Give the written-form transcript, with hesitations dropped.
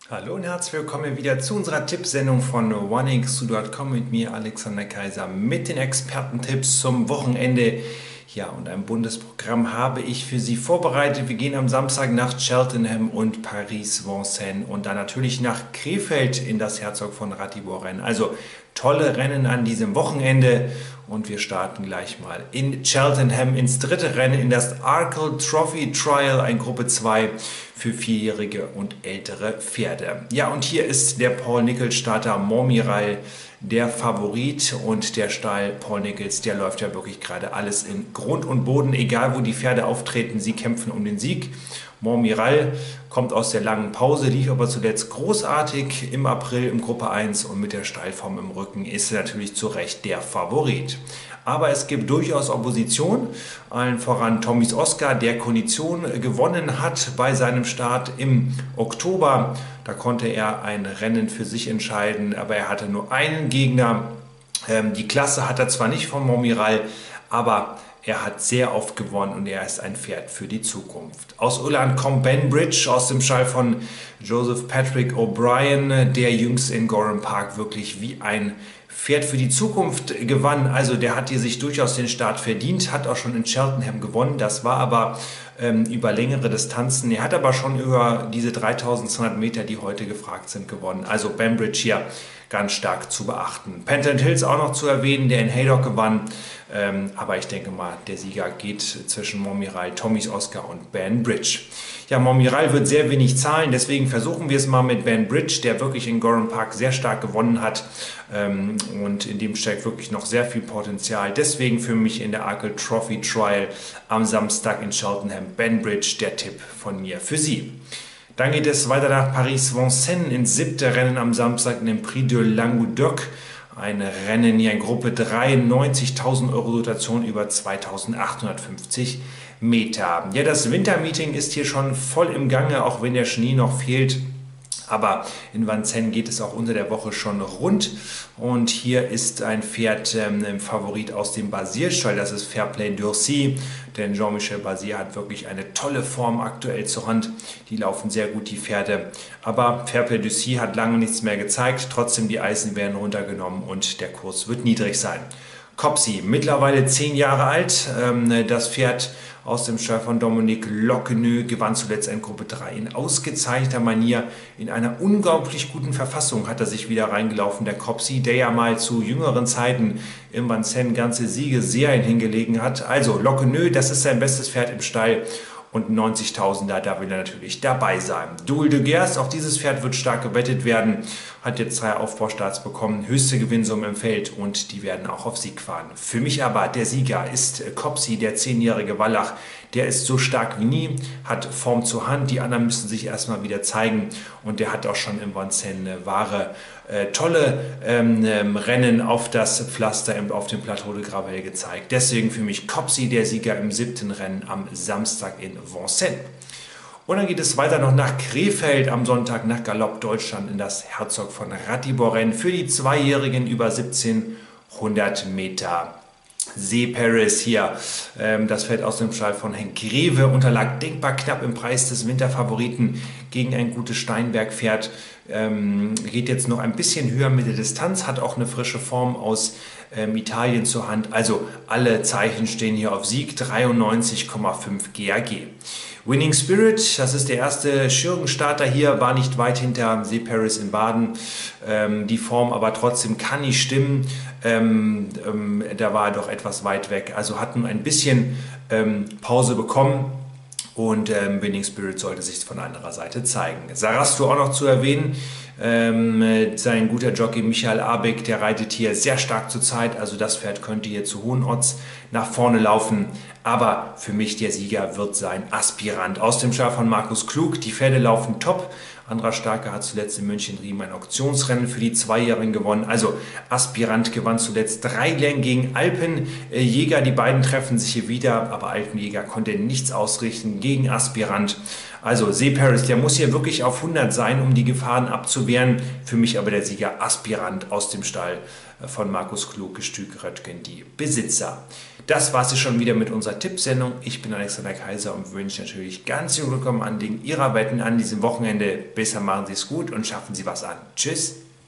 Hallo und herzlich willkommen wieder zu unserer Tippsendung von onexu.com mit mir, Alexander Kaiser, mit den Expertentipps zum Wochenende. Ja, und ein buntes Programm habe ich für Sie vorbereitet. Wir gehen am Samstag nach Cheltenham und Paris-Vincennes und dann natürlich nach Krefeld in das Herzog von Ratibor-Rennen. Also tolle Rennen an diesem Wochenende und wir starten gleich mal in Cheltenham ins dritte Rennen, in das Arkle Trophy Trial, ein Gruppe 2 für vierjährige und ältere Pferde. Ja, und hier ist der Paul Nicholls Starter Montmirail der Favorit und der Stall Paul Nicholls, der läuft ja wirklich gerade alles in Grund und Boden, egal wo die Pferde auftreten, sie kämpfen um den Sieg. Montmirail kommt aus der langen Pause, lief aber zuletzt großartig im April im Gruppe 1 und mit der Steilform im Rücken ist er natürlich zu Recht der Favorit. Aber es gibt durchaus Opposition, allen voran Tommys Oscar, der Kondition gewonnen hat bei seinem Start im Oktober. Da konnte er ein Rennen für sich entscheiden, aber er hatte nur einen Gegner. Die Klasse hat er zwar nicht von Montmirail, aber er hat sehr oft gewonnen und er ist ein Pferd für die Zukunft. Aus Irland kommt Banbridge aus dem Stall von Joseph Patrick O'Brien, der jüngst in Gowran Park wirklich wie ein Pferd für die Zukunft gewann. Also der hat hier sich durchaus den Start verdient, hat auch schon in Cheltenham gewonnen. Das war aber über längere Distanzen. Er hat aber schon über diese 3200 Meter, die heute gefragt sind, gewonnen. Also Banbridge hier ganz stark zu beachten. Pentland Hills auch noch zu erwähnen, der in Haydock gewann. Aber ich denke mal, der Sieger geht zwischen Montmirail, Tommys Oscar und Banbridge. Ja, Montmirail wird sehr wenig zahlen, deswegen versuchen wir es mal mit Banbridge, der wirklich in Gowran Park sehr stark gewonnen hat. Und in dem steckt wirklich noch sehr viel Potenzial. Deswegen für mich in der Arkle Trophy Trial am Samstag in Cheltenham Banbridge der Tipp von mir für Sie. Dann geht es weiter nach Paris-Vincennes ins siebte Rennen am Samstag in dem Prix de Languedoc. Ein Rennen hier in Gruppe 3, 90.000 Euro Dotation über 2.850 Meter. Ja, das Wintermeeting ist hier schon voll im Gange, auch wenn der Schnee noch fehlt. Aber in Vincennes geht es auch unter der Woche schon rund. Und hier ist ein Pferd Favorit aus dem Basile-Stall, das ist Fairplay Durcy. Denn Jean-Michel Basile hat wirklich eine tolle Form aktuell zur Hand. Die laufen sehr gut, die Pferde. Aber Fairplay Durcy hat lange nichts mehr gezeigt. Trotzdem, die Eisen werden runtergenommen und der Kurs wird niedrig sein. Copsy, mittlerweile 10 Jahre alt. Das Pferd aus dem Stall von Dominique Locqueneux gewann zuletzt in Gruppe 3 in ausgezeichneter Manier. In einer unglaublich guten Verfassung hat er sich wieder reingelaufen, der Copsy, der ja mal zu jüngeren Zeiten im Vincennes ganze Siegesserien hingelegen hat. Also Locqueneux, das ist sein bestes Pferd im Stall. Und 90.000er, da will er natürlich dabei sein. Duel de Gers, auch dieses Pferd wird stark gewettet werden, hat jetzt 3 Aufbaustarts bekommen, höchste Gewinnsumme im Feld und die werden auch auf Sieg fahren. Für mich aber der Sieger ist Copsy, der 10-jährige Wallach. Der ist so stark wie nie, hat Form zur Hand, die anderen müssen sich erstmal wieder zeigen und der hat auch schon im Vincennes wahre, tolle Rennen auf das Pflaster auf dem Plateau de Gravel gezeigt. Deswegen für mich Copsy, der Sieger im 7. Rennen am Samstag in Vincennes. Und dann geht es weiter noch nach Krefeld am Sonntag nach Galopp Deutschland in das Herzog von Ratibor-Rennen für die Zweijährigen über 1700 Meter. See Paris hier, das Pferd aus dem Stall von Henk Greve, unterlag denkbar knapp im Preis des Winterfavoriten gegen ein gutes Steinberg-Pferd. Geht jetzt noch ein bisschen höher mit der Distanz, hat auch eine frische Form aus Italien zur Hand. Also alle Zeichen stehen hier auf Sieg, 93,5 GAG. Winning Spirit, das ist der erste Schürgenstarter hier, war nicht weit hinter See Paris in Baden. Die Form aber trotzdem kann nicht stimmen. Da war er doch etwas weit weg. Also hat nun ein bisschen Pause bekommen. Und Winning Spirit sollte sich von anderer Seite zeigen. Sarastro auch noch zu erwähnen. Sein guter Jockey Michael Abig, der reitet hier sehr stark zur Zeit. Also das Pferd könnte hier zu hohen Odds nach vorne laufen. Aber für mich der Sieger wird sein Aspirant aus dem Stall von Markus Klug. Die Pferde laufen top. Anderer Starker hat zuletzt in München-Riem ein Auktionsrennen für die Zweijährigen gewonnen. Also Aspirant gewann zuletzt 3 Längen gegen Alpenjäger. Die beiden treffen sich hier wieder, aber Alpenjäger konnte nichts ausrichten gegen Aspirant. Also See Paris, der muss hier wirklich auf 100 sein, um die Gefahren abzuwehren. Für mich aber der Sieger Aspirant aus dem Stall von Markus Klug, Gestüt Röttgen, die Besitzer. Das war es schon wieder mit unserer Tippsendung. Ich bin Alexander Kaiser und wünsche natürlich ganz viel Glück am Anliegen Ihrer Wetten an diesem Wochenende. Besser machen Sie es gut und schaffen Sie was an. Tschüss!